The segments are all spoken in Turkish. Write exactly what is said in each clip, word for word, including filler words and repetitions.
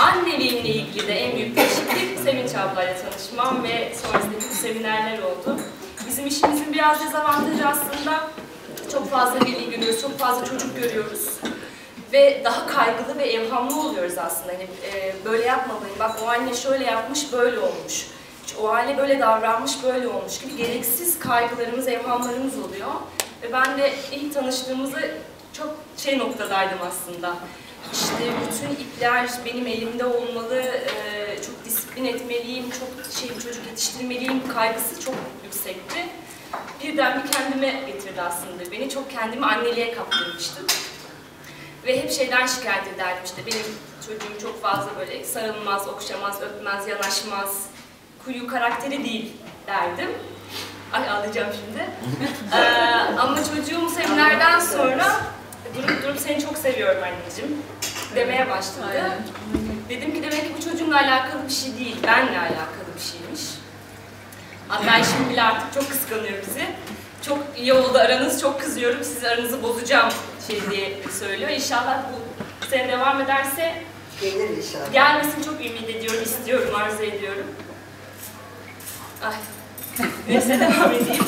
Anneliğimle ilgili de en büyük değişiklik Sevinç ablayla tanışmam ve sonrasındaki bu seminerler oldu. Bizim işimizin biraz dezavantajı aslında çok fazla veli görüyoruz, çok fazla çocuk görüyoruz. Ve daha kaygılı ve evhamlı oluyoruz aslında. Hani, e, böyle yapmamalıyım, bak o anne şöyle yapmış, böyle olmuş. O aile böyle davranmış, böyle olmuş gibi gereksiz kaygılarımız, evhamlarımız oluyor. Ve ben de ilk tanıştığımızda çok şey noktadaydım aslında. İşte bütün ipler benim elimde olmalı, e, çok disiplin etmeliyim, çok şey çocuk yetiştirmeliyim kaygısı çok yüksekti. Birden bir kendime getirdi aslında beni. Çok kendimi anneliğe kaptırmıştım. Ve hep şeyden şikayet ederdim işte benim çocuğum çok fazla böyle sarılmaz, okşamaz, öpmez, yanaşmaz, kuyu karakteri değil derdim. Ay ağlayacağım şimdi. ee, ama çocuğum seminerden sonra durup durup seni çok seviyorum anneciğim demeye başladı. Aynen. Dedim ki demek ki bu çocuğumla alakalı bir şey değil, benle alakalı bir şeymiş. Hatta şimdi bile artık çok kıskanıyor bizi. Çok iyi oldu aranız, çok kızıyorum, siz aranızı bozacağım şey diye söylüyor. İnşallah bu sene devam ederse gelir inşallah. Gelmesini çok ümit ediyorum, istiyorum, arzu ediyorum. Ay. Neyse devam edeyim.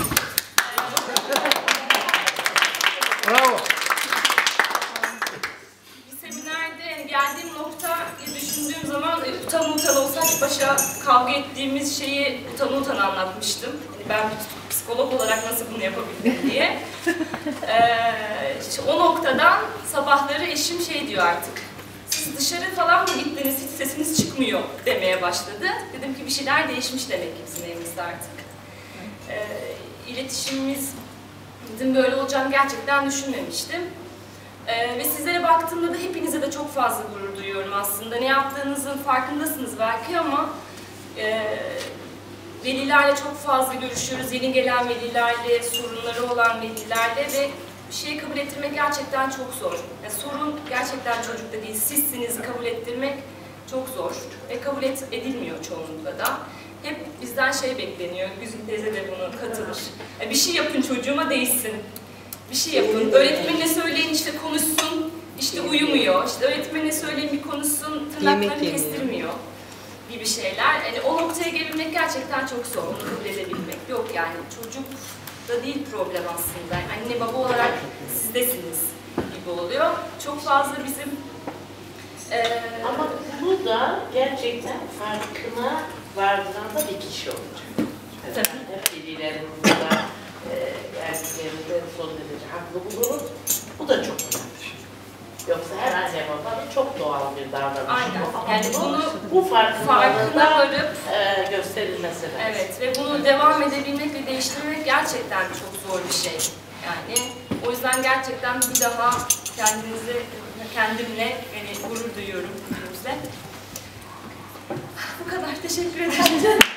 Bravo. Bir seminerde geldiğim nokta düşündüğüm zaman utan utan o saç başa kavga ettiğimiz şeyi utan utan anlatmıştım. Yani ben bir psikolog olarak nasıl bunu yapabildim diye. ee, işte o noktadan sabahları eşim şey diyor artık. Siz dışarı falan mı gittiniz, hiç sesiniz çıkmıyor demeye başladı. Dedim ki bir şeyler değişmiş demek ki bizim evimizde artık. Ee, iletişimimizin böyle olacağını gerçekten düşünmemiştim. Ee, ve sizlere baktığımda da hepinize de çok fazla gurur duyuyorum aslında. Ne yaptığınızın farkındasınız belki ama e, velilerle çok fazla görüşüyoruz. Yeni gelen velilerle, sorunları olan velilerle ve bir şeyi kabul ettirmek gerçekten çok zor. Yani sorun gerçekten çocukta değil, sizsiniz kabul ettirmek çok zor ve kabul et, edilmiyor çoğunlukla da. Hep bizden şey bekleniyor, Güzin teyze de bunu katılır. Yani bir şey yapın çocuğuma değişsin, bir şey yapın. Öğretmenine söyleyin işte konuşsun, işte uyumuyor. İşte öğretmenine söyleyin bir konuşsun, tırnaklarını kestirmiyor gibi şeyler. Yani o noktaya gelebilmek gerçekten çok zor, onu kabul edebilmek. Yok yani çocuk da değil problem aslında. Anne baba olarak sizdesiniz gibi oluyor. Çok fazla bizim... E, Ama bunu da gerçekten farkına vardıran da bir kişi olacak. Evet. Hep velilerimiz burada e, erkeklerinde son derece haklı buluruz. Bu da çok önemli. Yoksa her anne baba çok doğal bir davranış. Aynen. Ama Yani bunu bu farkına varıp e, gösterilmesi lazım. Evet ve bunu devam edebilmek ve değiştirmek gerçekten çok zor bir şey. Yani o yüzden gerçekten bir daha kendinizi, kendimle yani gurur duyuyorum hepimize. Bu kadar. Teşekkür ederim.